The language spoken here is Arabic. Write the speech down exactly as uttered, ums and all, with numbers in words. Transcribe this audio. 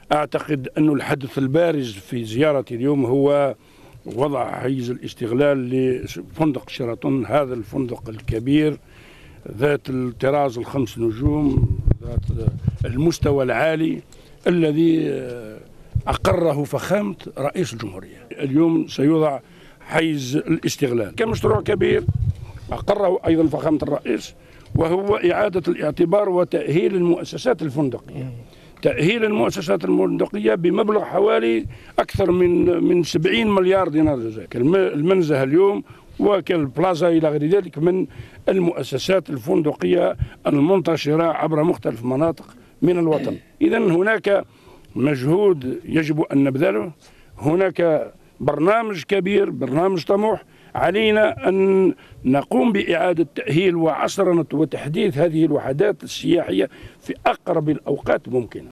أعتقد أن الحدث البارز في زيارتي اليوم هو وضع حيز الاستغلال لفندق شيراتون، هذا الفندق الكبير ذات الطراز الخمس نجوم، ذات المستوى العالي الذي أقره فخامة رئيس الجمهورية. اليوم سيوضع حيز الاستغلال كمشروع كبير أقره أيضا فخامة الرئيس، وهو إعادة الاعتبار وتأهيل المؤسسات الفندقية. تأهيل المؤسسات الفندقية بمبلغ حوالي أكثر من من سبعين مليار دينار جزائري. المنزه اليوم وكالبلازا إلى غير ذلك من المؤسسات الفندقية المنتشرة عبر مختلف مناطق من الوطن. إذا هناك مجهود يجب أن نبذله، هناك برنامج كبير، برنامج طموح، علينا أن نقوم بإعادة تأهيل وعصرنة وتحديث هذه الوحدات السياحية في أقرب الأوقات ممكنة.